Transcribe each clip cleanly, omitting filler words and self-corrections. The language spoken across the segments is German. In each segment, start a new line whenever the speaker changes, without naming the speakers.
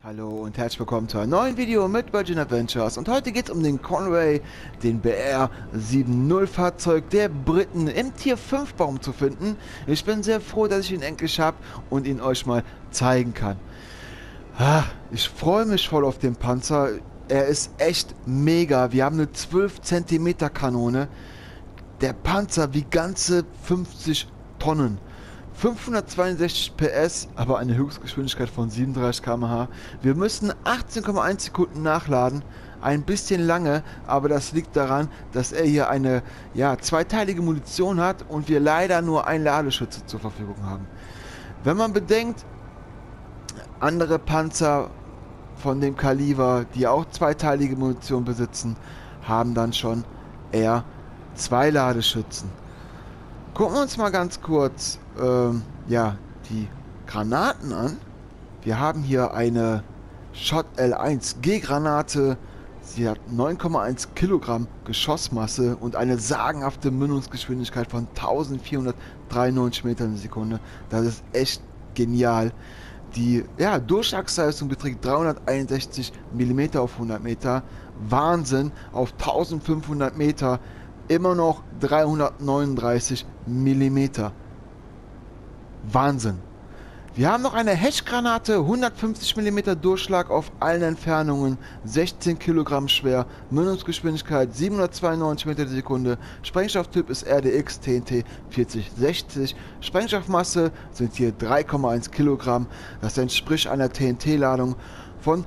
Hallo und herzlich willkommen zu einem neuen Video mit Virgin Adventures und heute geht es um den Conway, den BR 70 Fahrzeug der Briten im Tier 5 Baum zu finden. Ich bin sehr froh, dass ich ihn endlich habe und ihn euch mal zeigen kann. Ich freue mich voll auf den Panzer, er ist echt mega, wir haben eine 12 cm Kanone, der Panzer wiegt ganze 50 Tonnen. 562 PS, aber eine Höchstgeschwindigkeit von 37 km/h. Wir müssen 18,1 Sekunden nachladen. Ein bisschen lange, aber das liegt daran, dass er hier eine zweiteilige Munition hat und wir leider nur einen Ladeschütze zur Verfügung haben. Wenn man bedenkt, andere Panzer von dem Kaliber, die auch zweiteilige Munition besitzen, haben dann schon eher zwei Ladeschützen. Gucken wir uns mal ganz kurz die Granaten an. Wir haben hier eine Shot L1G Granate. Sie hat 9,1 Kilogramm Geschossmasse und eine sagenhafte Mündungsgeschwindigkeit von 1493 Metern die Sekunde. Das ist echt genial. Die Durchschlagsleistung beträgt 361 mm auf 100 Meter. Wahnsinn, auf 1500 Meter immer noch 339 mm. Wahnsinn. Wir haben noch eine Hecht-Granate, 150 mm Durchschlag auf allen Entfernungen, 16 Kilogramm schwer, Mündungsgeschwindigkeit 792 Meter die Sekunde, Sprengstofftyp ist RDX TNT 4060, Sprengstoffmasse sind hier 3,1 Kilogramm, das entspricht einer TNT-Ladung von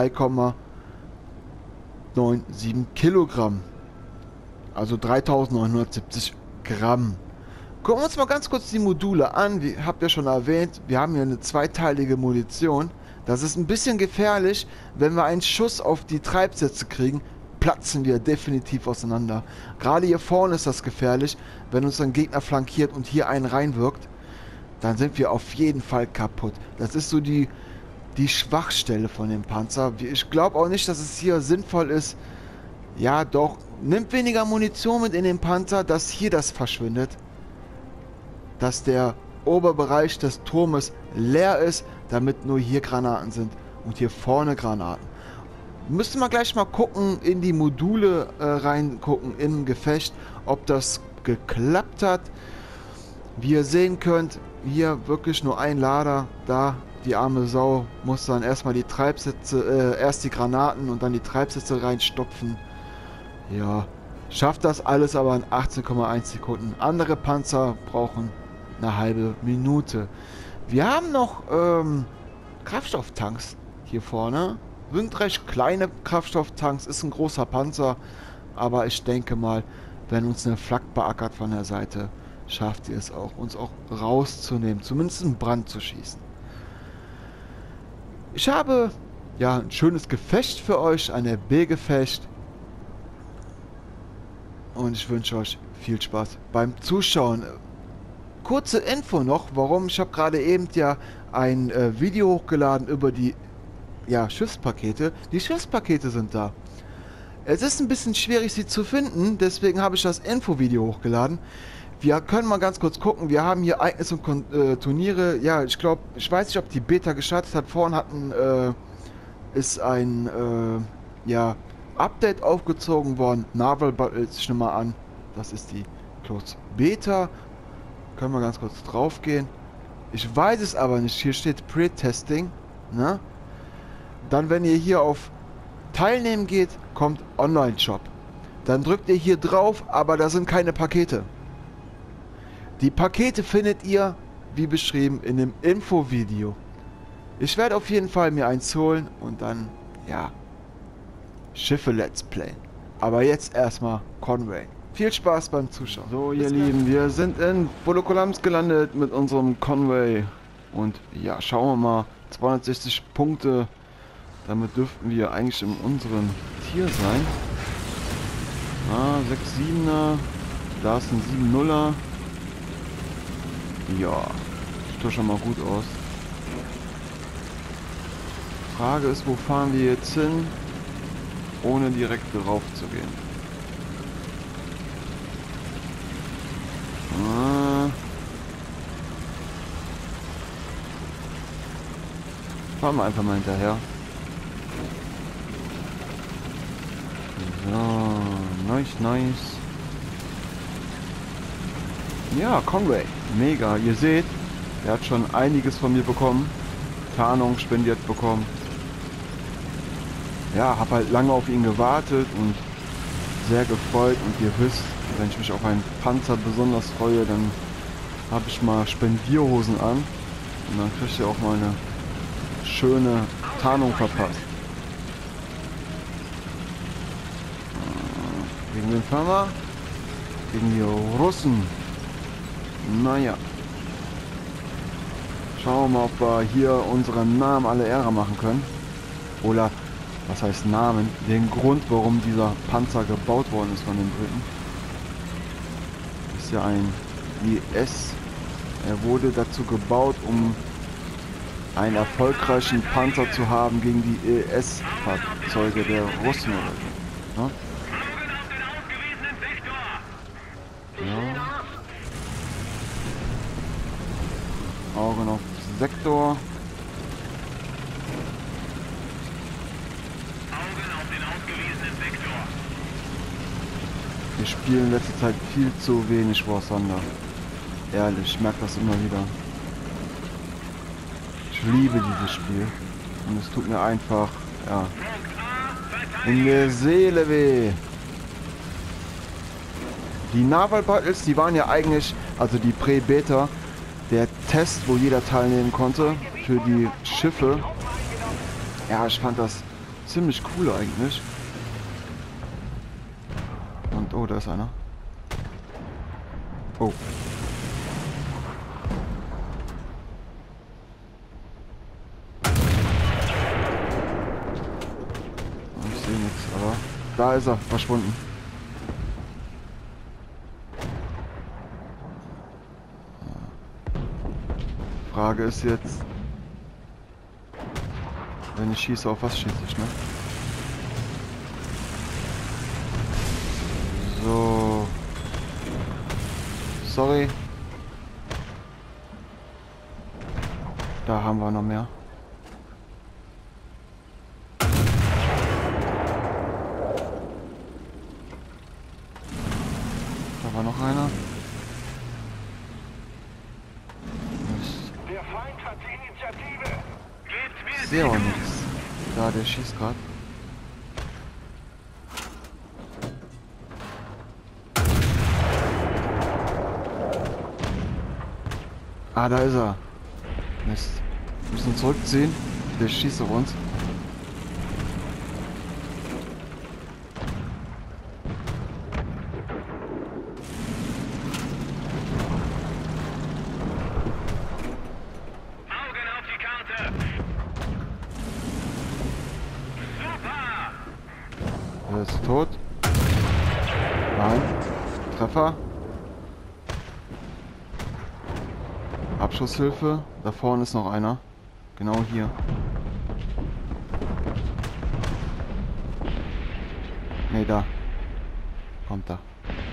3,97 Kilogramm. Also 3970 Gramm. Gucken wir uns mal ganz kurz die Module an. Wie habt ihr schon erwähnt, wir haben hier eine zweiteilige Munition. Das ist ein bisschen gefährlich. Wenn wir einen Schuss auf die Treibsätze kriegen, platzen wir definitiv auseinander. Gerade hier vorne ist das gefährlich. Wenn uns ein Gegner flankiert und hier einen reinwirkt, dann sind wir auf jeden Fall kaputt. Das ist so die Schwachstelle von dem Panzer. Ich glaube auch nicht, dass es hier sinnvoll ist. Ja, doch. Nimmt weniger Munition mit in den Panzer, dass hier das verschwindet. Dass der Oberbereich des Turmes leer ist, damit nur hier Granaten sind und hier vorne Granaten. Müsste man gleich mal gucken, in die Module reingucken im Gefecht, ob das geklappt hat. Wie ihr sehen könnt, hier wirklich nur ein Lader, da die arme Sau muss dann erstmal die Treibsätze, erst die Granaten und dann die Treibsätze reinstopfen. Ja, schafft das alles aber in 18,1 Sekunden. Andere Panzer brauchen eine halbe Minute. Wir haben noch Kraftstofftanks hier vorne. Sind recht kleine Kraftstofftanks, ist ein großer Panzer. Aber ich denke mal, wenn uns eine Flak beackert von der Seite, schafft ihr es auch, uns auch rauszunehmen. Zumindest einen Brand zu schießen. Ich habe ein schönes Gefecht für euch, ein RB-Gefecht. Und ich wünsche euch viel Spaß beim Zuschauen. Kurze Info noch, warum. Ich habe gerade eben ein Video hochgeladen über die Schiffspakete. Die Schiffspakete sind da. Es ist ein bisschen schwierig, sie zu finden, deswegen habe ich das Infovideo hochgeladen. Wir können mal ganz kurz gucken. Wir haben hier Ereignisse und Turniere. Ja, ich glaube, ich weiß nicht, ob die Beta gestartet hat. Vorhin ist ein Update aufgezogen worden. Naval Battles, ich nehme mal an. Das ist die Closed Beta. Können wir ganz kurz drauf gehen. Ich weiß es aber nicht. Hier steht Pre-Testing. Ne? Dann, wenn ihr hier auf Teilnehmen geht, kommt Online-Shop. Dann drückt ihr hier drauf, aber da sind keine Pakete. Die Pakete findet ihr, wie beschrieben, in dem Infovideo. Ich werde auf jeden Fall mir eins holen und dann, Schiffe Let's Play. Aber jetzt erstmal Conway. Viel Spaß beim Zuschauen. So, ihr Lieben, wir sind in Volokolamsk gelandet mit unserem Conway. Und schauen wir mal. 260 Punkte. Damit dürften wir eigentlich in unserem Tier sein. 6-7er. Da ist ein 7-0er. Ja, sieht doch schon mal gut aus. Frage ist, wo fahren wir jetzt hin, ohne direkt drauf zu gehen. Fahren wir einfach mal hinterher. So, nice. Ja, Conway. Mega. Ihr seht, er hat schon einiges von mir bekommen. Tarnung spendiert bekommen. Ja, habe halt lange auf ihn gewartet und sehr gefreut. Und ihr wisst, wenn ich mich auf einen Panzer besonders freue, dann habe ich mal Spendierhosen an. Und dann kriegt ihr auch mal eine schöne Tarnung verpasst. Gegen wen fahren wir? Gegen die Russen. Naja. Schauen wir mal, ob wir hier unseren Namen alle Ehre machen können. Oder, was heißt Namen? Den Grund, warum dieser Panzer gebaut worden ist von den Briten. Ist ja ein IS. Er wurde dazu gebaut, um einen erfolgreichen Panzer zu haben gegen die IS-Fahrzeuge der Russen oder so. Ne? Ja. Augen auf Sektor. Wir spielen in letzter Zeit viel zu wenig War Thunder. Ehrlich, ich merke das immer wieder. Ich liebe dieses Spiel. Und es tut mir einfach, ja, in der Seele weh. Die Naval Battles, die waren ja eigentlich, also die Prä-Beta, der Test, wo jeder teilnehmen konnte für die Schiffe. Ja, ich fand das ziemlich cool eigentlich. Und, oh, da ist einer. Oh. Ich sehe nichts, aber da ist er, verschwunden. Frage ist jetzt, wenn ich schieße, auf was schieße ich, ne? So. Sorry. Da haben wir noch mehr. Da war noch einer.
Der Feind hat die Initiative.
Ich sehe auch nichts. Da, der schießt gerade. Ah, da ist er. Mist. Wir müssen zurückziehen. Der schießt auf uns.
Augen auf die Karte. Super.
Er ist tot. Nein. Treffer. Abschusshilfe. Da vorne ist noch einer. Genau hier. Ne, da. Kommt da.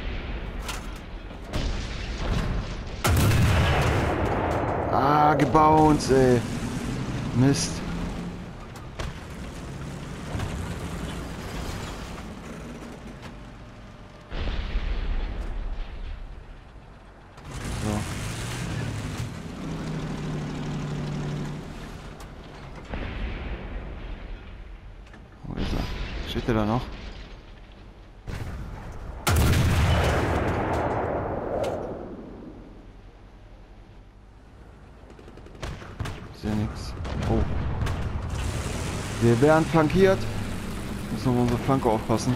Ah, gebounced, ey. Mist. So. Wo ist er? Steht er da noch? Ich sehe nichts. Oh. Wir werden flankiert. Müssen wir auf unsere Flanke aufpassen.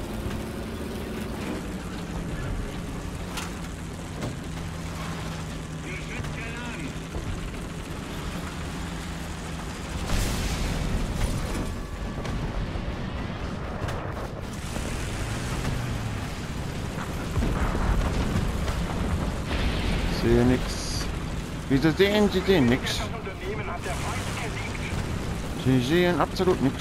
Ich sehe nichts. Wieso sehen Sie den nichts?
Das Unternehmen hat der Feind gesiegt.
Sie sehen absolut nichts.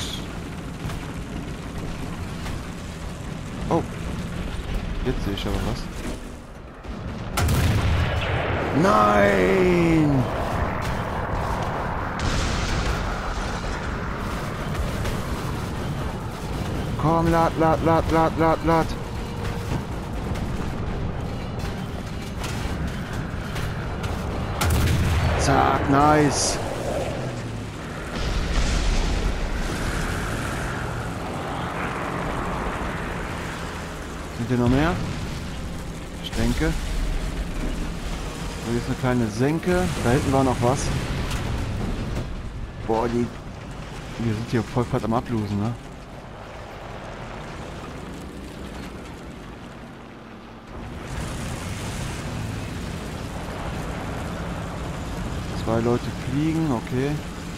Oh. Jetzt sehe ich aber was. Nein! Komm, lad. Zack, nice. Sind hier noch mehr? Ich denke. So, hier ist eine kleine Senke. Da hinten war noch was. Boah, wir sind hier voll fett am Ablosen, ne? Zwei Leute fliegen, okay.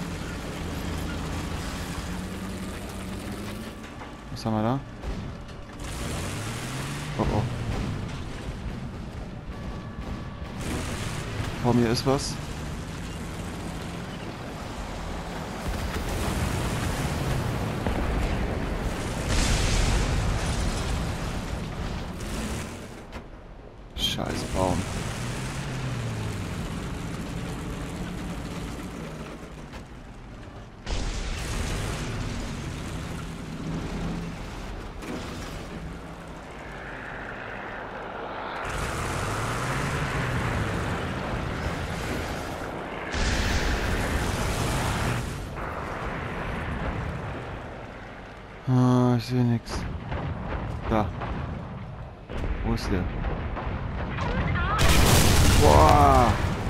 Was haben wir da? Oh oh. Vor mir ist was. Scheiß Baum. Ah, ich sehe nichts. Da. Wo ist der? Boah!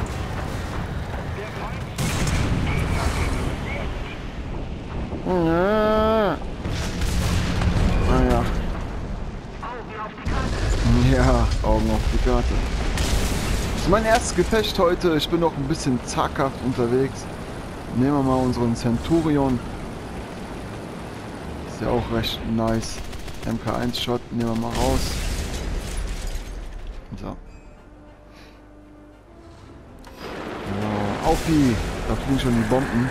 Naja. Ja, Augen auf die Karte. Das ist mein erstes Gefecht heute. Ich bin noch ein bisschen zaghaft unterwegs. Nehmen wir mal unseren Centurion. Ist ja auch recht nice. MK1-Shot nehmen wir mal raus. So. Auf die! Da fliegen schon die Bomben.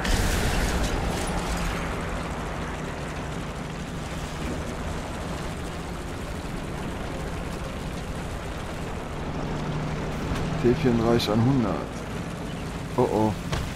T34 an 100. Oh oh.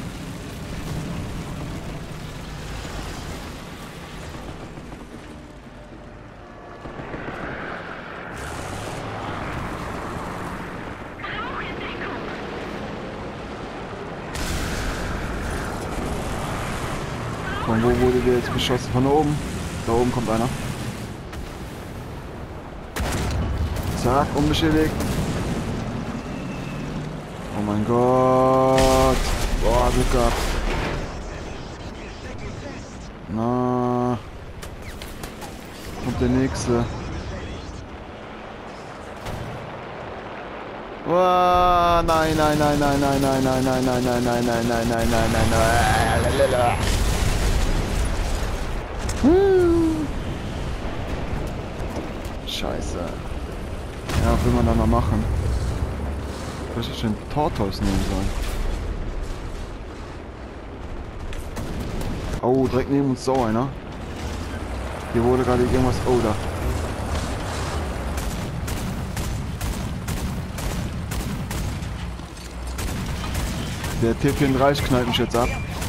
Von wo wurde der jetzt beschossen? Von oben. Da oben kommt einer. Zack, unbeschädigt. Oh mein Gott. Boah, Glück gehabt. Na. Kommt der nächste. Oh, nein. Scheiße. Ja, was will man da noch machen? Was ist denn Tortoise nehmen sollen? Oh, direkt neben uns so einer. Hier wurde gerade irgendwas... Oh, da. Der T34 knallt mich jetzt ab.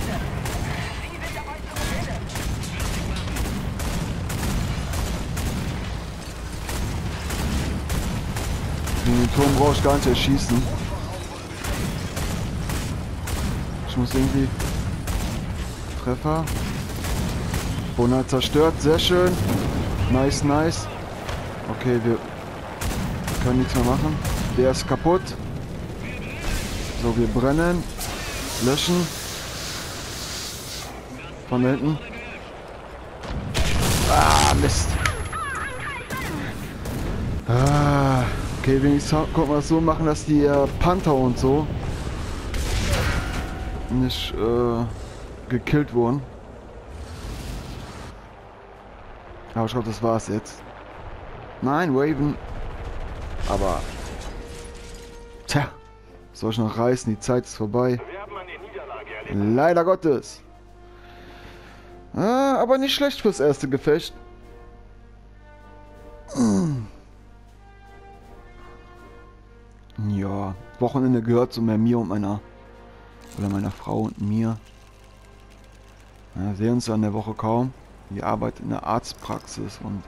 Den Turm brauche ich gar nicht erschießen. Ich muss irgendwie... Treffer. Bonner zerstört, sehr schön. Nice. Okay, wir können nichts mehr machen. Der ist kaputt. So, wir brennen. Löschen. Von hinten. Ah, Mist. Ah, okay, wenigstens konnten wir es so machen, dass die Panther und so nicht gekillt wurden. Aber ich glaube, das war's jetzt. Nein, Raven. Aber... Tja. Soll ich noch reißen? Die Zeit ist vorbei. Leider Gottes. Ah, aber nicht schlecht fürs erste Gefecht. Ja, Wochenende gehört zu mir und meiner... Oder meiner Frau und mir. Ja, sehen uns an der Woche kaum. Die arbeitet in der Arztpraxis und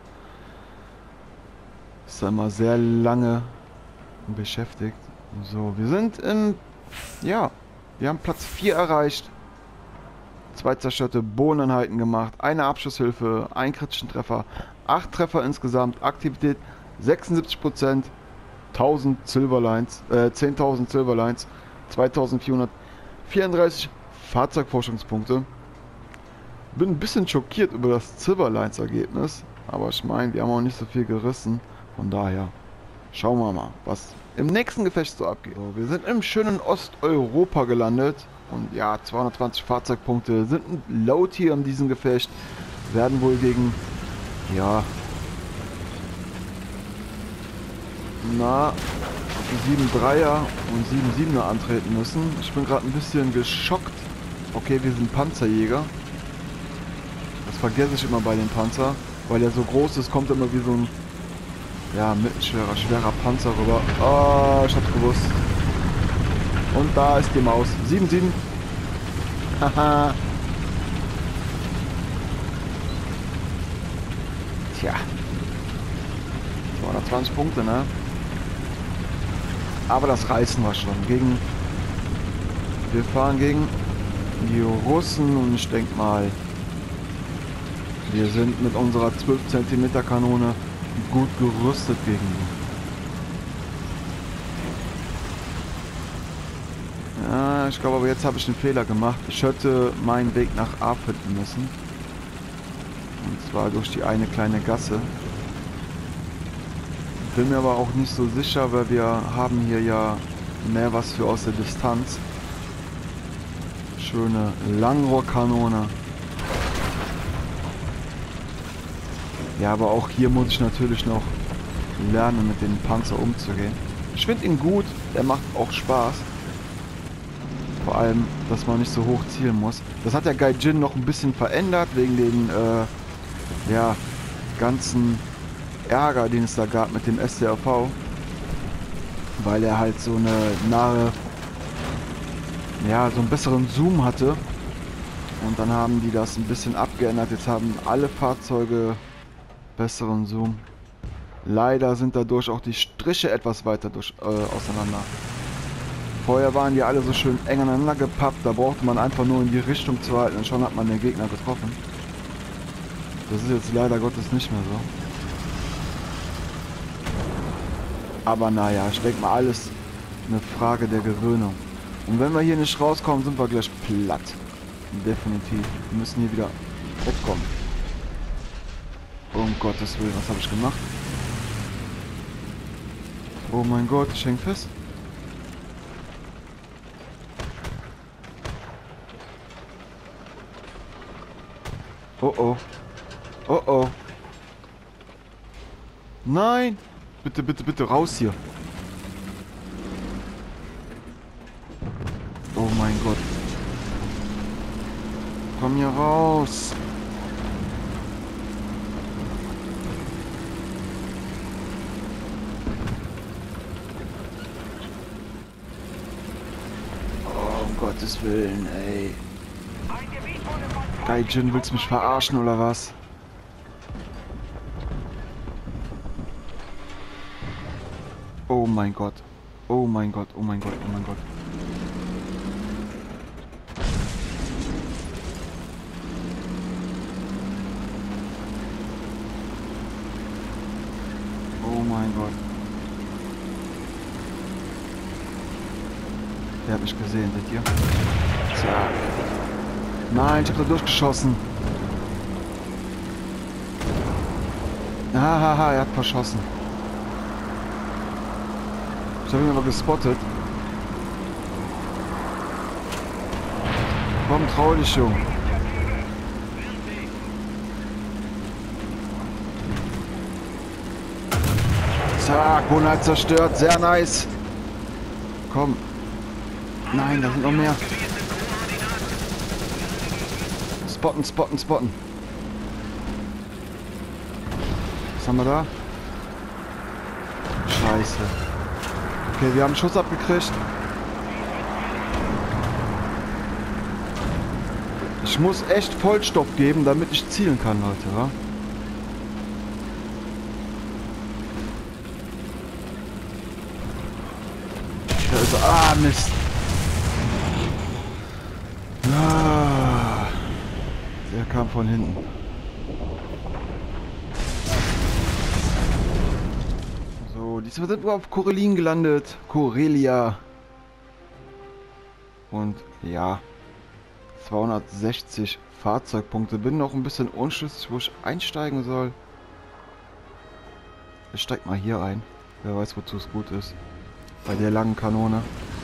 ist da immer sehr lange beschäftigt. So, wir sind im... Ja, wir haben Platz 4 erreicht. 2 zerstörte Bodeneinheiten gemacht, eine Abschusshilfe, einen kritischen Treffer, 8 Treffer insgesamt, Aktivität 76%, 1000 Silverlines, 10.000 Silverlines, 2434 Fahrzeugforschungspunkte. Bin ein bisschen schockiert über das Silverlines-Ergebnis, aber ich meine, wir haben auch nicht so viel gerissen, von daher schauen wir mal, was im nächsten Gefecht so abgeht. So, wir sind im schönen Osteuropa gelandet. Und ja, 220 Fahrzeugpunkte sind ein Low-Tier in diesem Gefecht. Werden wohl gegen, ja, 7-3er und 7-7er antreten müssen. Ich bin gerade ein bisschen geschockt. Okay, wir sind Panzerjäger. Das vergesse ich immer bei dem Panzer. Weil er so groß ist, kommt immer wie so ein, ja, mittelschwerer, schwerer Panzer rüber. Oh, ich hab's gewusst. Und da ist die Maus. 7-7. Haha. Tja. 220 Punkte, ne? Aber das reißen wir schon. Wir fahren gegen die Russen und ich denke mal, wir sind mit unserer 12 cm Kanone gut gerüstet gegen die. Ja, ich glaube aber jetzt habe ich einen Fehler gemacht. Ich hätte meinen Weg nach A finden müssen. Und zwar durch die eine kleine Gasse. Bin mir aber auch nicht so sicher, weil wir haben hier ja mehr was für aus der Distanz. Schöne Langrohrkanone. Ja, aber auch hier muss ich natürlich noch lernen, mit dem Panzer umzugehen. Ich finde ihn gut, der macht auch Spaß. Vor allem, dass man nicht so hoch zielen muss. Das hat der Gaijin noch ein bisschen verändert, wegen den ja, ganzen Ärger, den es da gab mit dem STRV. Weil er halt so eine nahe, ja, so einen besseren Zoom hatte. Und dann haben die das ein bisschen abgeändert. Jetzt haben alle Fahrzeuge besseren Zoom. Leider sind dadurch auch die Striche etwas weiter auseinander. Vorher waren die alle so schön eng aneinander gepappt, da brauchte man einfach nur in die Richtung zu halten und schon hat man den Gegner getroffen. Das ist jetzt leider Gottes nicht mehr so. Aber naja, ich denke mal, alles eine Frage der Gewöhnung. Und wenn wir hier nicht rauskommen, sind wir gleich platt. Definitiv. Wir müssen hier wieder wegkommen. Um Gottes Willen, was habe ich gemacht? Oh mein Gott, ich häng fest. Oh oh. Oh oh. Nein! Bitte, bitte, bitte raus hier. Oh mein Gott. Komm hier raus. Oh, um Gottes Willen, ey. Gaijin, willst du mich verarschen oder was? Oh mein Gott. Oh mein Gott, oh mein Gott, oh mein Gott. Oh mein Gott. Der hat mich gesehen, seht ihr? Zack. Nein, ich hab da durchgeschossen. Hahaha, er hat verschossen. Ich habe ihn aber gespottet. Komm, trau dich, Junge. Zack, Wohnheit zerstört. Sehr nice. Komm. Nein, da sind noch mehr. Spotten, spotten, spotten. Was haben wir da? Scheiße. Okay, wir haben einen Schuss abgekriegt. Ich muss echt Vollstoff geben, damit ich zielen kann, Leute, wa? Da ist er. Ah, Mist. Ah, der kam von hinten. So, diesmal sind wir auf Corellin gelandet. Corelia. Und ja, 260 Fahrzeugpunkte. Bin noch ein bisschen unschlüssig, wo ich einsteigen soll. Ich steig mal hier ein. Wer weiß, wozu es gut ist. Bei der langen Kanone.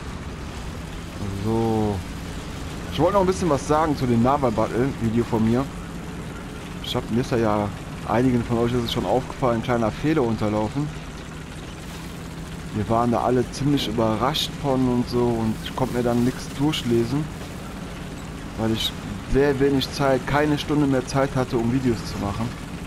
So. Ich wollte noch ein bisschen was sagen zu dem Naval Battle Video von mir. Mir ist ja einigen von euch ist es schon aufgefallen, ein kleiner Fehler unterlaufen. Wir waren da alle ziemlich überrascht von und so und ich konnte mir dann nichts durchlesen, weil ich sehr wenig Zeit, keine Stunde mehr Zeit hatte, um Videos zu machen.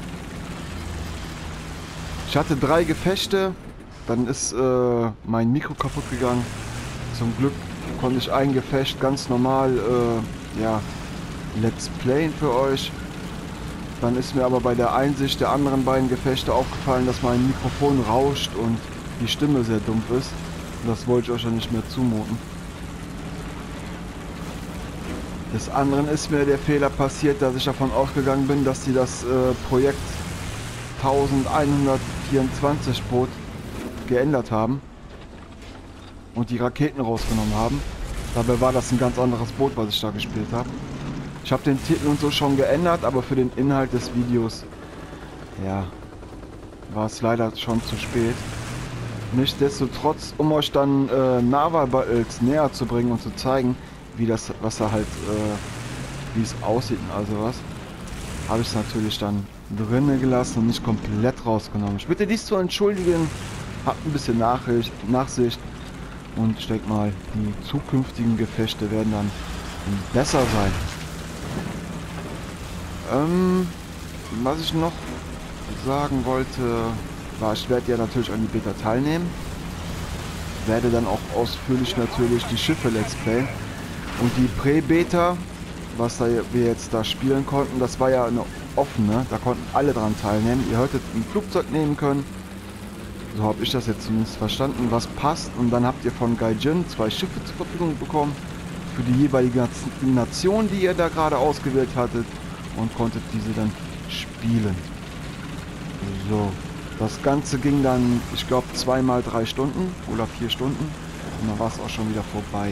Ich hatte 3 Gefechte, dann ist mein Mikro kaputt gegangen. Zum Glück konnte ich ein Gefecht ganz normal ja, let's playen für euch. Dann ist mir aber bei der Einsicht der anderen beiden Gefechte aufgefallen, dass mein Mikrofon rauscht und die Stimme sehr dumpf ist. Und das wollte ich euch ja nicht mehr zumuten. Des anderen ist mir der Fehler passiert, dass ich davon ausgegangen bin, dass sie das Projekt 1124 Boot geändert haben und die Raketen rausgenommen haben. Dabei war das ein ganz anderes Boot, was ich da gespielt habe. Ich habe den Titel und so schon geändert, aber für den Inhalt des Videos, ja, war es leider schon zu spät. Nichtsdestotrotz, um euch dann Naval Battles näher zu bringen und zu zeigen, wie das, was da halt, wie es aussieht und also was, habe ich es natürlich dann drinnen gelassen und nicht komplett rausgenommen. Ich bitte dies zu entschuldigen, habt ein bisschen Nachsicht und ich denke mal, die zukünftigen Gefechte werden dann besser sein. Was ich noch sagen wollte, war, ich werde ja natürlich an die Beta teilnehmen. Werde dann auch ausführlich natürlich die Schiffe let's playen. Und die Prä-Beta, was da wir jetzt da spielen konnten, das war ja eine offene, da konnten alle dran teilnehmen. Ihr hättet ein Flugzeug nehmen können. So habe ich das jetzt zumindest verstanden, was passt. Und dann habt ihr von Gaijin 2 Schiffe zur Verfügung bekommen. Für die jeweilige Nation, die ihr da gerade ausgewählt hattet. Und konntet diese dann spielen. So. Das Ganze ging dann, ich glaube, 2 mal 3 Stunden oder 4 Stunden. Und dann war es auch schon wieder vorbei.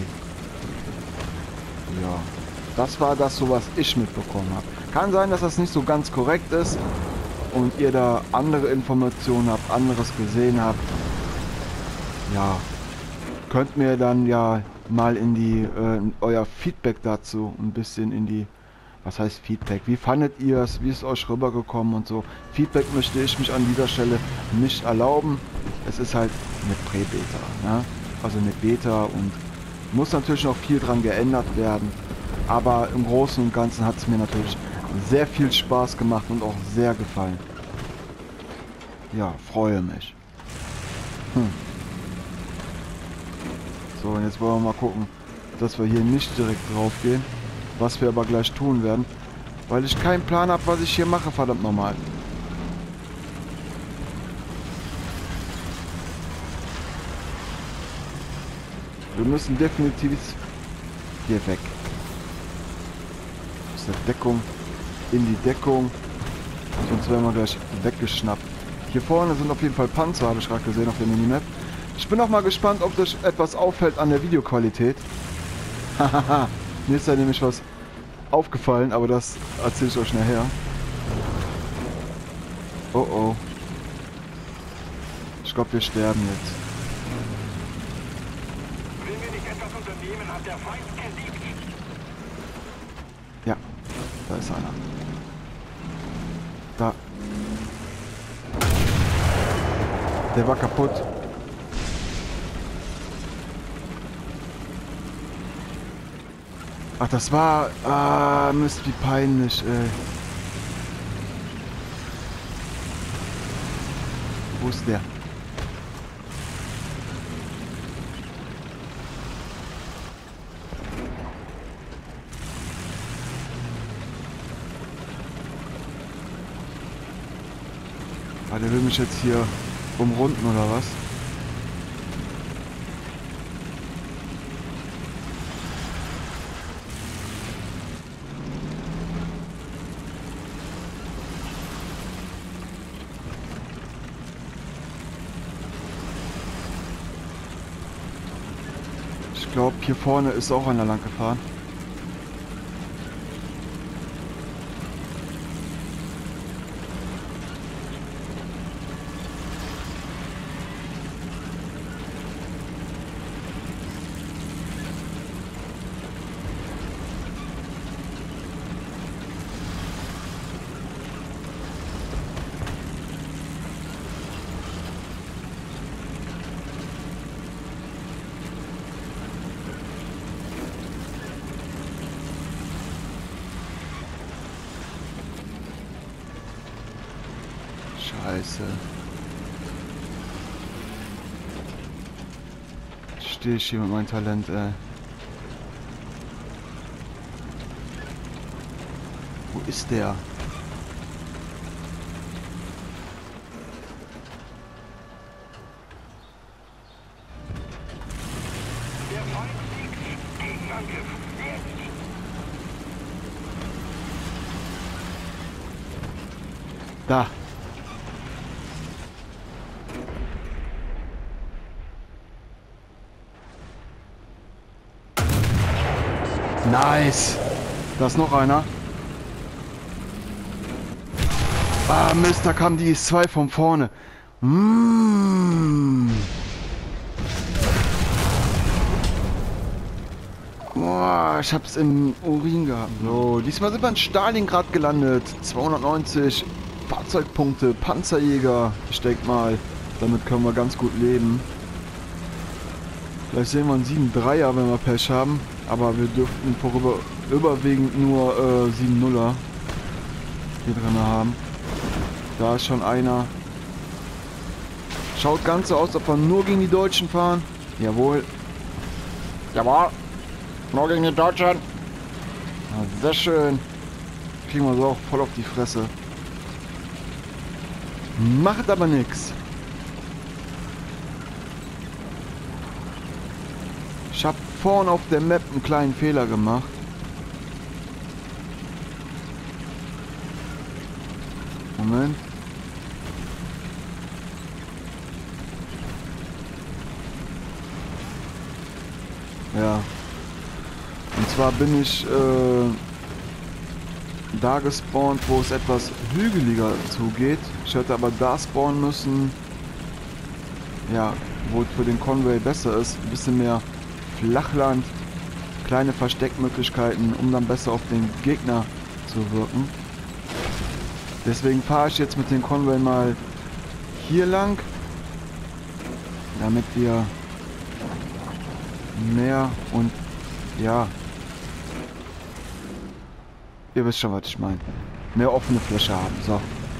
Ja. Das war das, so was ich mitbekommen habe. Kann sein, dass das nicht so ganz korrekt ist. Und ihr da andere Informationen habt, anderes gesehen habt. Ja. Könnt mir dann ja mal in die, euer Feedback dazu ein bisschen in die, was heißt Feedback? Wie fandet ihr es? Wie ist euch rübergekommen und so? Feedback möchte ich mich an dieser Stelle nicht erlauben. Es ist halt eine Prä-Beta, ne? Also eine Beta und muss natürlich noch viel dran geändert werden. Aber im Großen und Ganzen hat es mir natürlich sehr viel Spaß gemacht und auch sehr gefallen. Ja, freue mich. So, und jetzt wollen wir mal gucken, dass wir hier nicht direkt drauf gehen. Was wir aber gleich tun werden. Weil ich keinen Plan habe, was ich hier mache, verdammt nochmal. Wir müssen definitiv hier weg. Aus der Deckung. In die Deckung. Sonst werden wir gleich weggeschnappt. Hier vorne sind auf jeden Fall Panzer, habe ich gerade gesehen auf der Minimap. Ich bin auch mal gespannt, ob das etwas auffällt an der Videoqualität. Hahaha. Mir ist da nämlich was aufgefallen, aber das erzähle ich euch nachher. Oh oh. Ich glaube, wir sterben jetzt.
Wenn wir nicht etwas unternehmen, hat der Feind gesiegt.
Ja, da ist einer. Da. Der war kaputt. Ach, das war... Ah, Mist, wie peinlich, ey. Wo ist der? Ah, der will mich jetzt hier umrunden oder was? Ich glaube, hier vorne ist auch einer lang gefahren. Scheiße. Stehe ich hier mit meinem Talent, ey. Wo ist der?
Der Feind siegt. Gegenangriff. Jetzt.
Da. Nice. Da ist noch einer. Ah, Mist, da kam die S2 von vorne. Boah, ich hab's im Urin gehabt. So, diesmal sind wir in Stalingrad gelandet. 290 Fahrzeugpunkte, Panzerjäger. Ich denke mal, damit können wir ganz gut leben. Vielleicht sehen wir einen 7-3er, wenn wir Pech haben. Aber wir dürften überwiegend nur 7-0er hier drin haben. Da ist schon einer. Schaut ganz so aus, als ob wir nur gegen die Deutschen fahren. Jawohl. Jawohl. Nur gegen die Deutschen. Ja, sehr schön. Kriegen wir so auch voll auf die Fresse. Macht aber nichts. Ich habe vorne auf der Map einen kleinen Fehler gemacht. Moment. Ja. Und zwar bin ich da gespawnt, wo es etwas hügeliger zugeht. Ich hätte aber da spawnen müssen, ja, wo es für den Conway besser ist. Ein bisschen mehr Flachland, kleine Versteckmöglichkeiten, um dann besser auf den Gegner zu wirken. Deswegen fahre ich jetzt mit dem Conway mal hier lang, damit wir mehr und ja, ihr wisst schon, was ich meine. Mehr offene Fläche haben. So.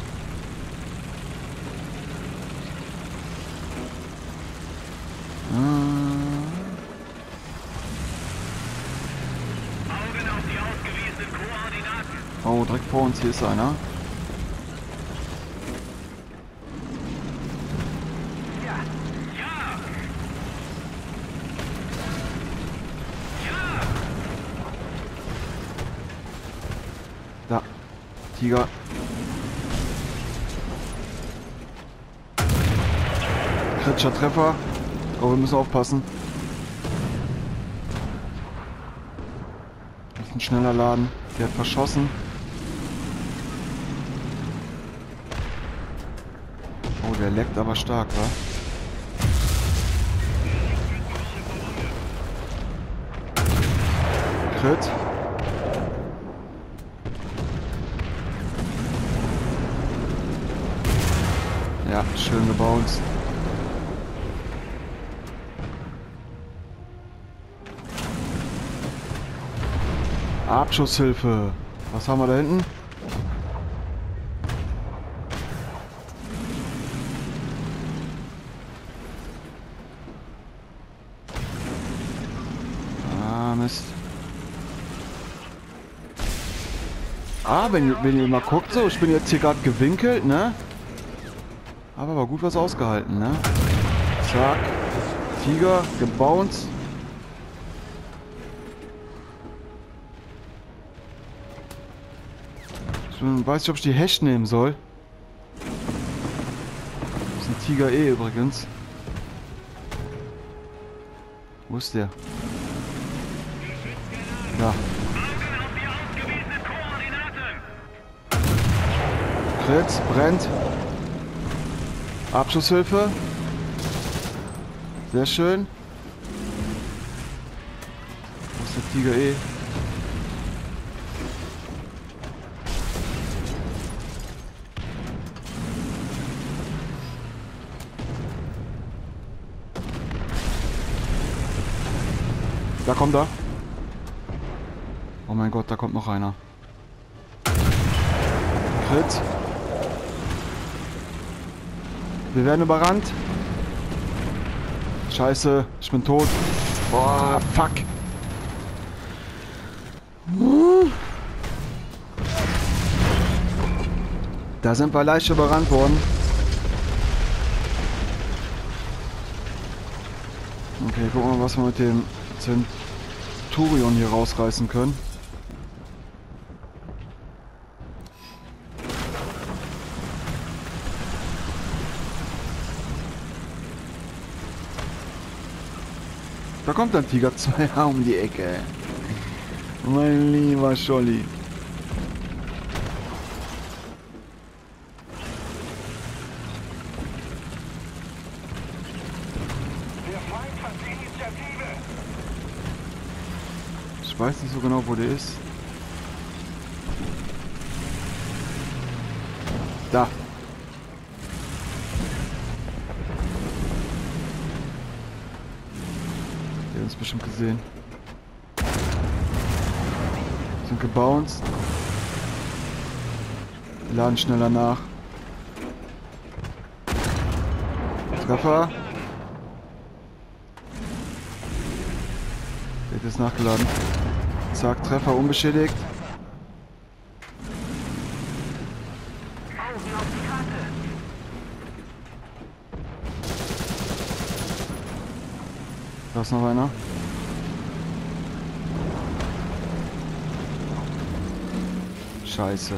Augen auf die ausgewiesenen Koordinaten.
Oh, direkt vor uns hier ist einer.
Ja. Ja.
Da. Tiger. Kritischer Treffer. Oh, wir müssen aufpassen. Das ist ein schneller Laden. Der hat verschossen. Oh, der leckt aber stark, wa? Crit. Ja, schön gebounced. Abschusshilfe. Was haben wir da hinten? Ah, Mist. Ah, wenn ihr mal guckt, so, ich bin jetzt hier gerade gewinkelt, ne? Aber war gut was ausgehalten, ne? Zack. Tiger, gebounced. Ich weiß nicht, ob ich die Hash nehmen soll. Das ist ein Tiger übrigens. Wo ist der? Da. Crit, brennt. Abschusshilfe. Sehr schön. Wo ist der Tiger Da kommt er. Oh mein Gott, da kommt noch einer. Crit. Wir werden überrannt. Scheiße, ich bin tot. Boah, fuck. Da sind wir leicht überrannt worden. Okay, gucken wir mal, was wir mit dem Centurion hier rausreißen können. Da kommt ein Tiger 2 um die Ecke. Mein lieber Scholli.
Der Feind hat die Initiative.
Ich weiß nicht so genau, wo der ist. Da. Der hat uns bestimmt gesehen. Sind gebounced. Wir laden schneller nach. Treffer. Der hat jetzt nachgeladen. Zack, Treffer unbeschädigt.
Augen auf die Karte.
Da ist noch einer. Scheiße.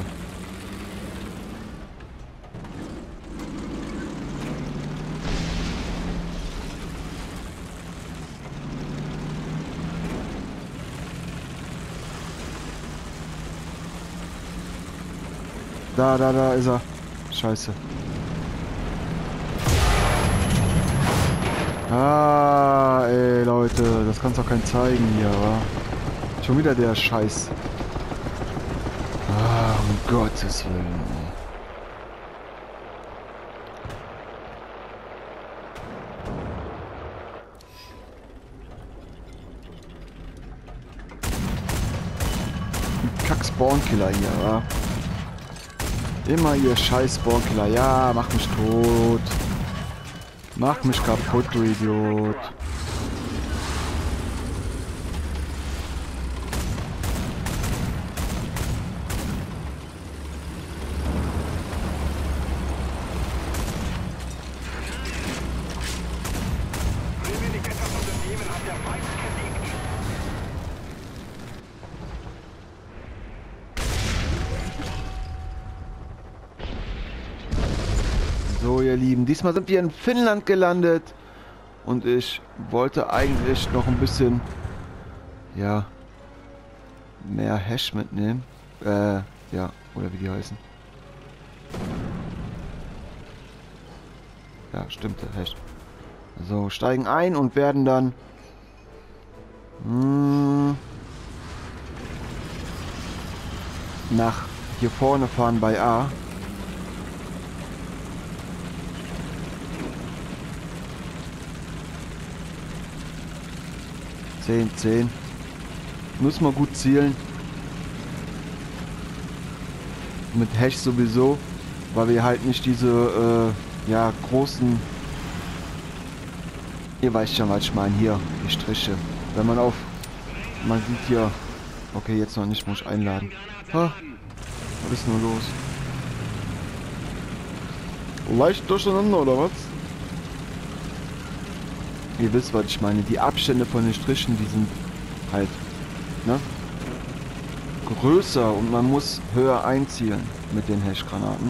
Da ist er. Scheiße. Ah, ey, Leute, das kann's doch kein zeigen hier, wa? Schon wieder der Scheiß. Ah, um Gottes Willen. Ein Kack-Spawnkiller hier, wa? Immer ihr scheiß Spawnkiller. Ja, mach mich tot. Mach mich kaputt, du Idiot.
Will nicht etwas unternehmen, hat der Feind gesiegt.
So, ihr Lieben, diesmal sind wir in Finnland gelandet und ich wollte eigentlich noch ein bisschen, ja, mehr Hash mitnehmen. Ja, oder wie die heißen. Ja, stimmt, der Hash. So, steigen ein und werden dann nach hier vorne fahren bei A. Zehn. Muss man gut zielen. Mit Hash sowieso, weil wir halt nicht diese ja, großen, ihr weißt schon, was ich meine, hier, die Striche. Wenn man auf, man sieht hier, okay, jetzt noch nicht, muss ich einladen. Ha, was ist nur los? leicht durcheinander, oder was? Ihr wisst, was ich meine. Die Abstände von den Strichen, die sind halt, ne? Größer und man muss höher einzielen mit den Hashgranaten.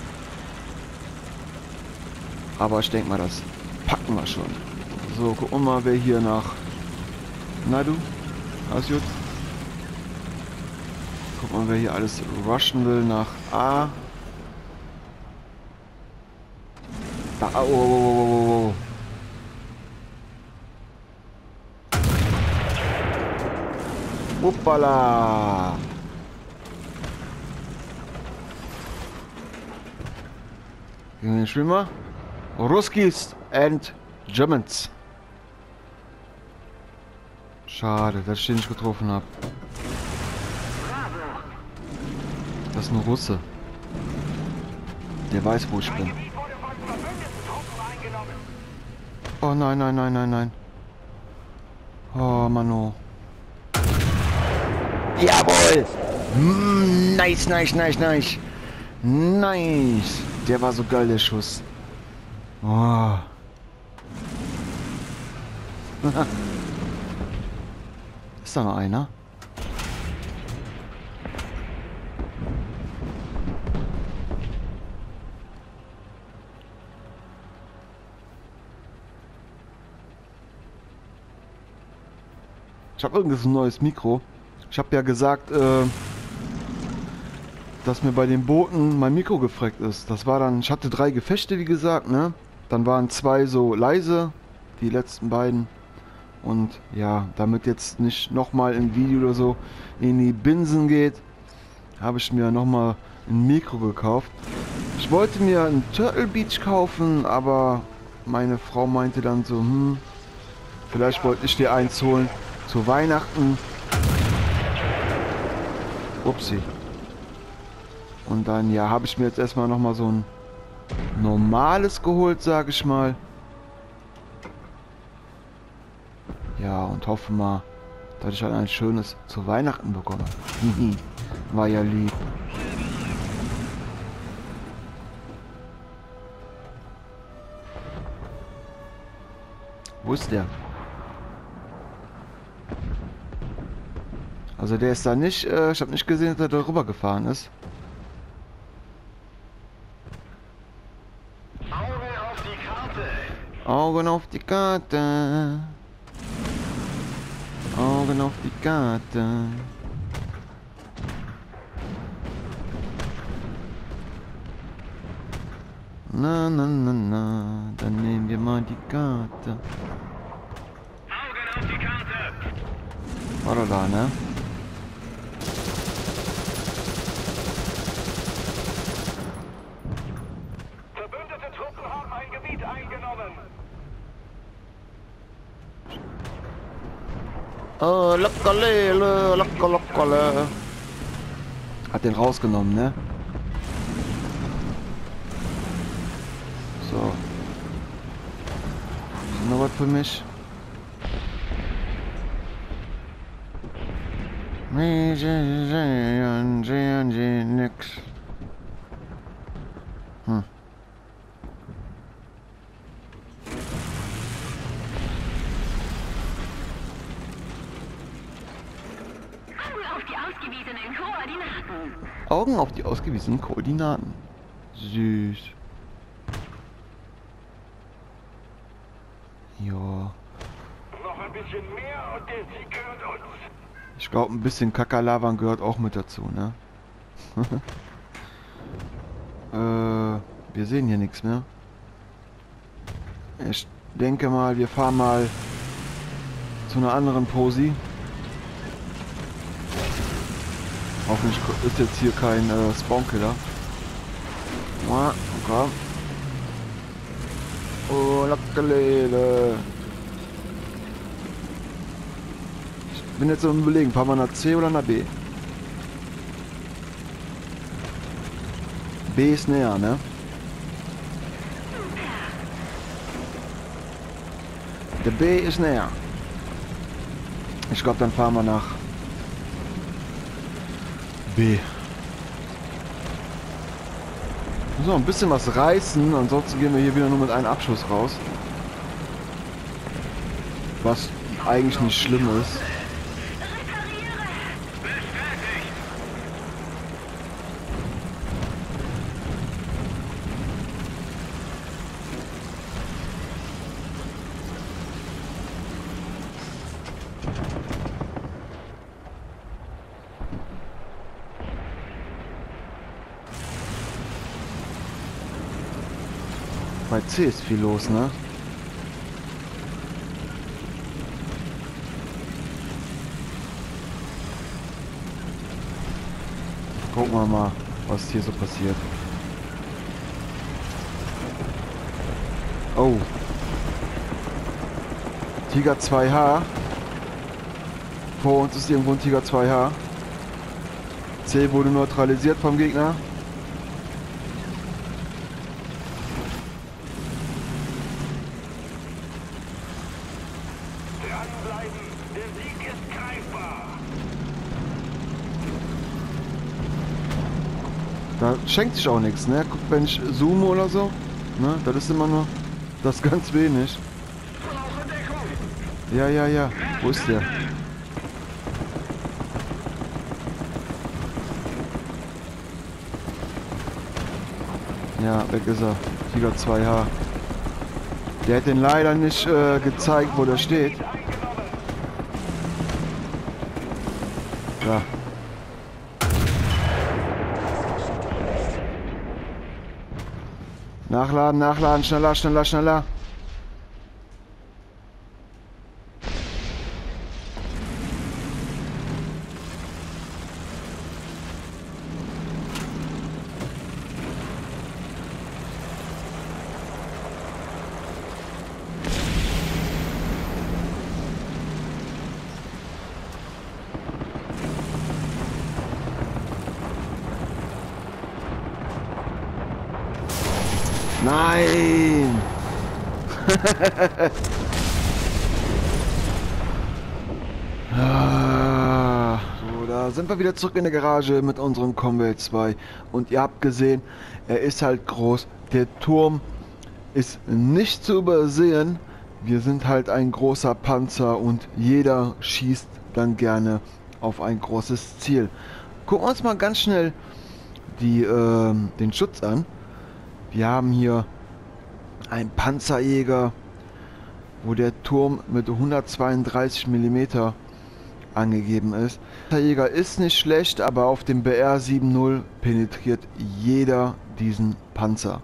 Aber ich denke mal, das packen wir schon. So, gucken wir mal, wer hier nach... Na du? Alles gut? Guck mal, wer hier alles rushen will nach A. Da, oh, oh, oh, oh. Hoppala! Gegen den Schwimmer. Ruskis and Germans. Schade, dass ich den nicht getroffen habe. Das ist ein Russe. Der weiß, wo ich bin. Oh nein, nein, nein, nein, nein. Oh Mano. Jawohl! Nice, nice, nice, nice. Nice. Der war so geil, der Schuss. Oh. Ist da noch einer? Ich habe irgendwas ein neues Mikro. Ich habe ja gesagt, dass mir bei den Booten mein Mikro gefreckt ist. Das war dann, ich hatte 3 Gefechte, wie gesagt, ne? Dann waren 2 so leise, die letzten beiden. Und ja, damit jetzt nicht nochmal im Video oder so in die Binsen geht, habe ich mir nochmal ein Mikro gekauft. Ich wollte mir ein Turtle Beach kaufen, aber meine Frau meinte dann so, vielleicht wollte ich dir eins holen zu Weihnachten. Upsi. Und dann, ja, habe ich mir jetzt erstmal nochmal so ein normales geholt, sage ich mal. Ja, und hoffe mal, dass ich halt ein schönes zu Weihnachten bekomme. War ja lieb. Wo ist der? Also der ist da nicht, ich habe nicht gesehen, dass er da rüber gefahren ist.
Augen auf die Karte.
Augen auf die Karte. Augen auf die Karte. Na, na, na, na, dann nehmen wir mal die Karte.
Augen auf die Karte.
War doch da, ne?
Verbündete Truppen haben ein Gebiet eingenommen.
Lockerle, lockerle. Hat den rausgenommen, ne? So. Ist noch was für mich? Nix. Augen auf die ausgewiesenen Koordinaten. Süß. Ja.
Noch ein bisschen mehr und der Sieg gehört uns.
Ich glaube, ein bisschen Kakalawan gehört auch mit dazu, ne? Wir sehen hier nichts mehr. Ich denke mal, wir fahren mal zu einer anderen Posi. Hoffentlich ist jetzt hier kein Spawnkiller. Okay. Oh, Lackelele. Ich bin jetzt am Überlegen, fahren wir nach C oder nach B? B ist näher, ne? Der B ist näher. Ich glaube, dann fahren wir nach B. Muss noch ein bisschen was reißen, ansonsten gehen wir hier wieder nur mit einem Abschuss raus. Was eigentlich nicht schlimm ist. Bei C ist viel los, ne? Gucken wir mal, was hier so passiert. Oh. Tiger 2H. Vor uns ist irgendwo ein Tiger 2H. C wurde neutralisiert vom Gegner.
Dranbleiben, der Sieg ist greifbar.
Da schenkt sich auch nichts, ne? Guck, wenn ich zoome oder so, ne? Das ist immer nur das ganz wenig. Ja, ja, ja. Wo ist der? Ja, weg ist er. Tiger 2H. Der hat den leider nicht gezeigt, wo der steht. Ja. Nachladen, nachladen, schneller, schneller, schneller. Nein! So, da sind wir wieder zurück in der Garage mit unserem Conway 2. Und ihr habt gesehen, er ist halt groß. Der Turm ist nicht zu übersehen. Wir sind halt ein großer Panzer und jeder schießt dann gerne auf ein großes Ziel. Gucken wir uns mal ganz schnell den Schutz an. Wir haben hier einen Panzerjäger, wo der Turm mit 132 mm angegeben ist. Der Panzerjäger ist nicht schlecht, aber auf dem BR 7.0 penetriert jeder diesen Panzer.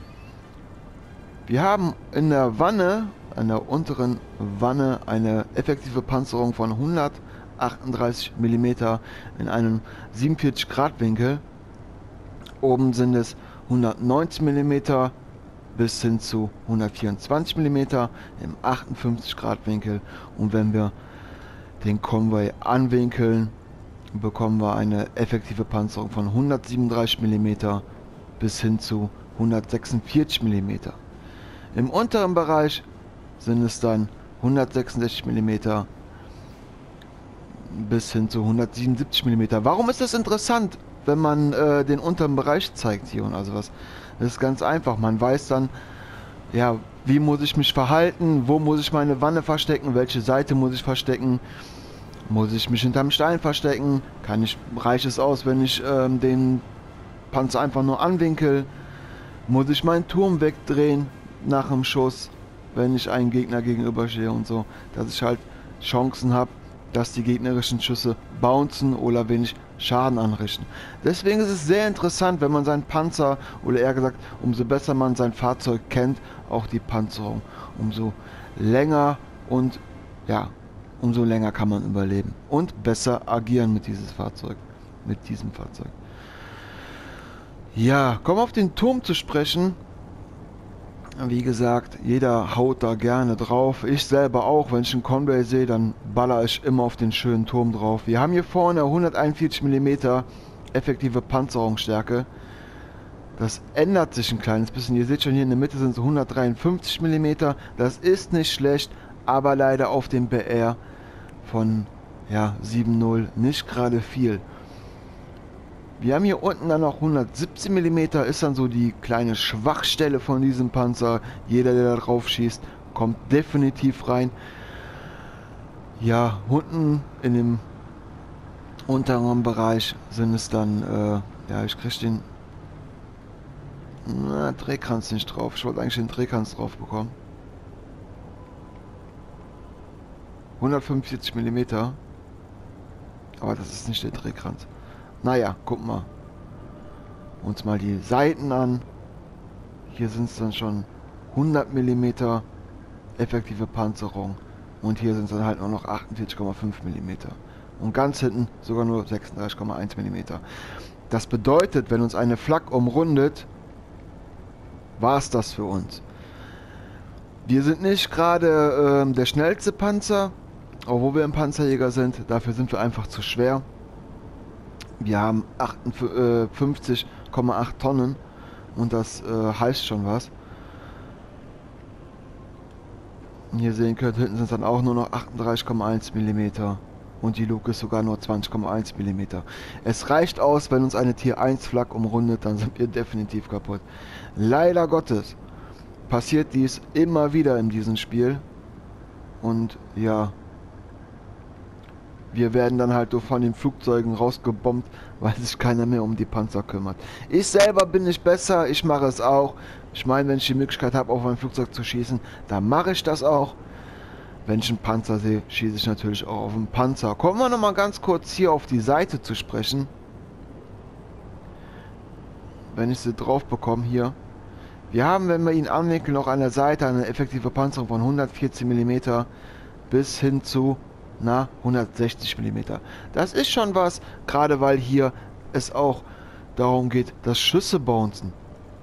Wir haben in der Wanne, an der unteren Wanne, eine effektive Panzerung von 138 mm in einem 47 Grad Winkel. Oben sind es 190 mm bis hin zu 124 mm im 58 Grad Winkel, und wenn wir den Conway anwinkeln, bekommen wir eine effektive Panzerung von 137 mm bis hin zu 146 mm. Im unteren Bereich sind es dann 166 mm bis hin zu 177 mm. Warum ist das interessant, wenn man den unteren Bereich zeigt hier und also was? Das ist ganz einfach. Man weiß dann, ja, wie muss ich mich verhalten, wo muss ich meine Wanne verstecken, welche Seite muss ich verstecken, muss ich mich hinterm Stein verstecken, reicht es aus, wenn ich den Panzer einfach nur anwinkel, muss ich meinen Turm wegdrehen nach dem Schuss, wenn ich einen Gegner gegenüberstehe und so, dass ich halt Chancen habe, dass die gegnerischen Schüsse bouncen oder wenig Schaden anrichten. Deswegen ist es sehr interessant, wenn man seinen Panzer, oder eher gesagt, umso besser man sein Fahrzeug kennt, auch die Panzerung, umso länger und ja, umso länger kann man überleben und besser agieren mit diesem Fahrzeug. Ja, kommen wir auf den Turm zu sprechen. Wie gesagt, jeder haut da gerne drauf. Ich selber auch. Wenn ich einen Conway sehe, dann baller ich immer auf den schönen Turm drauf. Wir haben hier vorne 141 mm effektive Panzerungsstärke. Das ändert sich ein kleines bisschen. Ihr seht schon, hier in der Mitte sind es 153 mm. Das ist nicht schlecht, aber leider auf dem BR von 7.0 nicht gerade viel. Wir haben hier unten dann noch 117 mm, ist dann so die kleine Schwachstelle von diesem Panzer. Jeder, der da drauf schießt, kommt definitiv rein. Ja, unten in dem unteren Bereich sind es dann, ja, ich kriege den Drehkranz nicht drauf. Ich wollte eigentlich den Drehkranz drauf bekommen. 145 mm. Aber das ist nicht der Drehkranz. Naja, guck mal. Uns mal die Seiten an. Hier sind es dann schon 100 mm effektive Panzerung. Und hier sind es dann halt nur noch 48,5 mm. Und ganz hinten sogar nur 36,1 mm. Das bedeutet, wenn uns eine Flak umrundet, war es das für uns. Wir sind nicht gerade der schnellste Panzer, obwohl wir im Panzerjäger sind. Dafür sind wir einfach zu schwer. Wir haben 58,8 Tonnen und das heißt schon was. Und hier sehen könnt, hinten sind es dann auch nur noch 38,1 mm. Und die Luke ist sogar nur 20,1 mm. Es reicht aus, wenn uns eine Tier 1 Flak umrundet, dann sind wir definitiv kaputt. Leider Gottes passiert dies immer wieder in diesem Spiel. Und ja, wir werden dann halt von den Flugzeugen rausgebombt, weil sich keiner mehr um die Panzer kümmert. Ich selber bin nicht besser, ich mache es auch. Ich meine, wenn ich die Möglichkeit habe, auf ein Flugzeug zu schießen, dann mache ich das auch. Wenn ich einen Panzer sehe, schieße ich natürlich auch auf einen Panzer. Kommen wir nochmal ganz kurz hier auf die Seite zu sprechen. Wenn ich sie drauf bekomme hier. Wir haben, wenn wir ihn anwinkeln, noch an der Seite eine effektive Panzerung von 114 mm bis hin zu 160 mm. Das ist schon was, gerade weil hier es auch darum geht, dass Schüsse bouncen.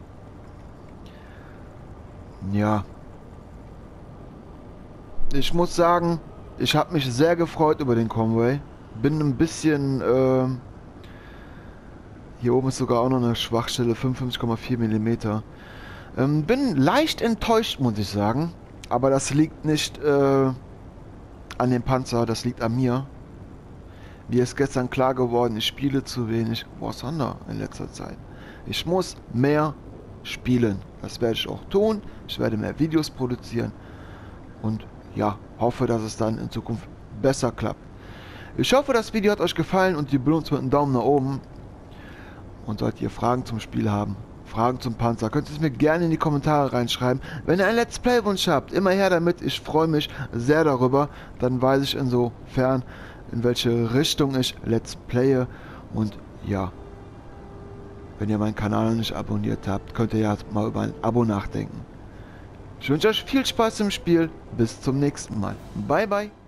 Ja. Ich muss sagen, ich habe mich sehr gefreut über den Convoy. Bin ein bisschen... hier oben ist sogar auch noch eine Schwachstelle, 55,4 mm. Bin leicht enttäuscht, muss ich sagen. Aber das liegt nicht an dem Panzer, das liegt an mir. Mir ist gestern klar geworden, ich spiele zu wenig War Thunder in letzter Zeit. Ich muss mehr spielen. Das werde ich auch tun. Ich werde mehr Videos produzieren. Und ja, hoffe, dass es dann in Zukunft besser klappt. Ich hoffe, das Video hat euch gefallen und ihr belohnt mit einem Daumen nach oben. Und solltet ihr Fragen zum Spiel haben, Fragen zum Panzer, könnt ihr es mir gerne in die Kommentare reinschreiben. Wenn ihr einen Let's Play Wunsch habt, immer her damit. Ich freue mich sehr darüber. Dann weiß ich insofern, in welche Richtung ich Let's Playe. Und ja, wenn ihr meinen Kanal noch nicht abonniert habt, könnt ihr ja mal über ein Abo nachdenken. Ich wünsche euch viel Spaß im Spiel. Bis zum nächsten Mal. Bye, bye.